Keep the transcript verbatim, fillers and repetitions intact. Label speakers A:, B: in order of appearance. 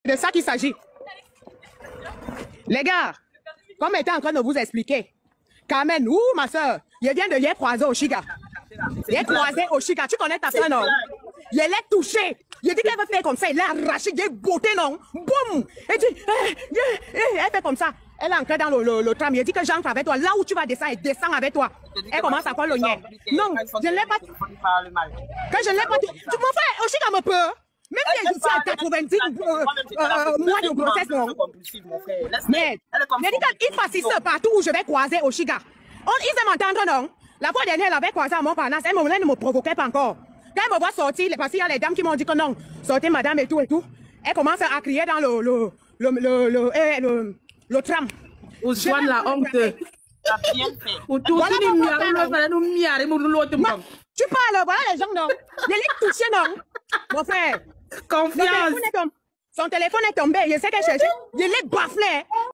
A: de ça qu'il s'agit. Les gars, comme j'étais en train de vous expliquer, Carmen, ouh ma soeur, il vient de hier croiser au Chiga. Il est croisé au Chiga. Tu connais ta soeur, non? Il l'a touché. Il dit qu'elle veut faire comme ça. Il l'a arraché. Il est beauté, non? Boum! Elle dit, eh, eh, eh, elle fait comme ça. Elle est entrée dans le, le, le tram. Il dit que j'entre avec toi. Là où tu vas descendre, elle descend avec toi. Elle commence à faire le nien. Non, je ne l'ai pas. Que je ne l'ai pas. Tu mon frère, au Chiga me peut. Même si elle est à quatre-vingt-dix euh, euh, mois de grossesse, non? Mais, il dit qu'il fasciste partout où je vais croiser au Chiga. On, ils aiment entendre, non? La fois dernière, elle avait croisé à Montparnasse. Elle ne me provoquait pas encore. Quand elle me voit sortir, parce qu'il y a les dames qui m'ont dit que non, sortez madame et tout et tout. Elle commence à crier dans le, le, le, le, le, le, le, le tram.
B: Ou soit la honte. Tu
A: parles, voilà les gens, non? Les lits touchés, non? Mon frère.
B: Confiance.
A: Son téléphone est tombé. Je sais qu'elle cherchait. Je l'ai baflé.